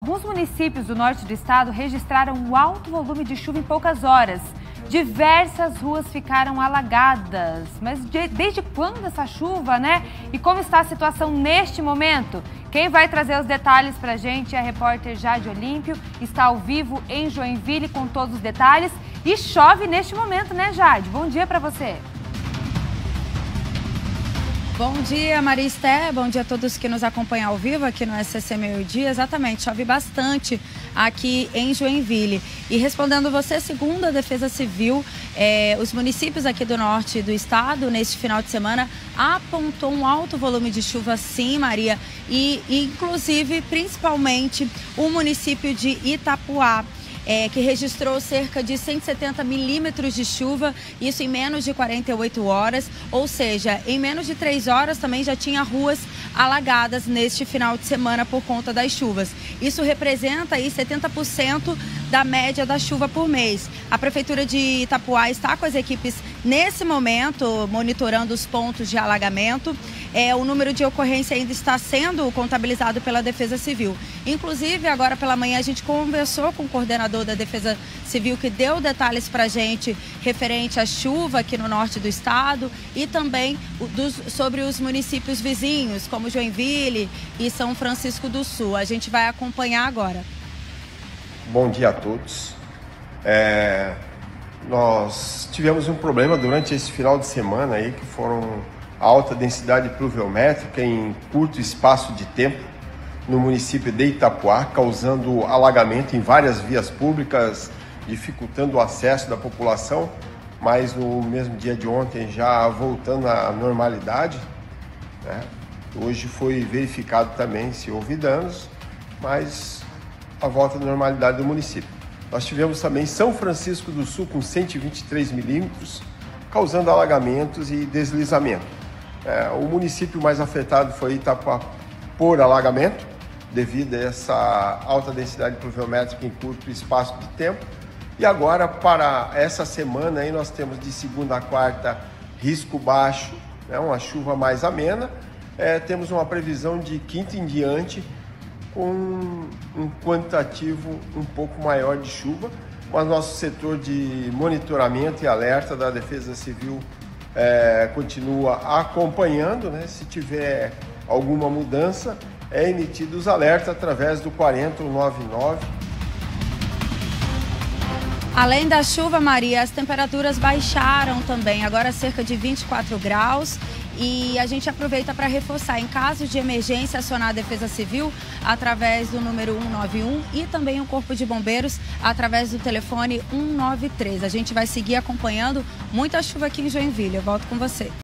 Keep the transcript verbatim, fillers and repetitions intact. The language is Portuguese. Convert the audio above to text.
Alguns municípios do norte do estado registraram um alto volume de chuva em poucas horas. Diversas ruas ficaram alagadas. Mas de, desde quando essa chuva, né? E como está a situação neste momento? Quem vai trazer os detalhes para a gente é a repórter Jade Olímpio. Está ao vivo em Joinville com todos os detalhes. E chove neste momento, né, Jade? Bom dia para você. Bom dia, Maristé. Bom dia a todos que nos acompanham ao vivo aqui no S C C Meio Dia. Exatamente, chove bastante aqui em Joinville. E respondendo você, segundo a Defesa Civil, é, os municípios aqui do norte do estado, neste final de semana, apontou um alto volume de chuva, sim, Maria. E, e inclusive, principalmente, o município de Itapuá. É, que registrou cerca de cento e setenta milímetros de chuva, isso em menos de quarenta e oito horas, ou seja, em menos de três horas também já tinha ruas alagadas neste final de semana por conta das chuvas. Isso representa aí setenta por cento da média da chuva por mês. A Prefeitura de Itapuá está com as equipes nesse momento monitorando os pontos de alagamento. É, o número de ocorrência ainda está sendo contabilizado pela Defesa Civil. Inclusive, agora pela manhã a gente conversou com o coordenador da Defesa Civil, que deu detalhes para a gente referente à chuva aqui no norte do estado e também dos, sobre os municípios vizinhos, como Joinville e São Francisco do Sul. A gente vai acompanhar agora. Bom dia a todos. É, nós tivemos um problema durante esse final de semana aí, que foram a alta densidade pluviométrica em curto espaço de tempo no município de Itapuá, causando alagamento em várias vias públicas, dificultando o acesso da população, mas no mesmo dia de ontem já voltando à normalidade, né? Hoje foi verificado também se houve danos, mas a volta à normalidade do município. Nós tivemos também São Francisco do Sul com cento e vinte e três milímetros, causando alagamentos e deslizamento. É, o município mais afetado foi Itapuá por alagamento, devido a essa alta densidade pluviométrica em curto espaço de tempo. E agora, para essa semana, aí nós temos de segunda a quarta risco baixo, né, uma chuva mais amena. É, temos uma previsão de quinta em diante com um quantitativo um pouco maior de chuva, mas nosso setor de monitoramento e alerta da Defesa Civil É, continua acompanhando, né? Se tiver alguma mudança, é emitido os alertas através do quarenta, noventa e nove. Além da chuva, Maria, as temperaturas baixaram também, agora cerca de vinte e quatro graus. E a gente aproveita para reforçar, em caso de emergência, acionar a Defesa Civil através do número um nove um e também o Corpo de Bombeiros através do telefone um nove três. A gente vai seguir acompanhando muita chuva aqui em Joinville. Eu volto com você.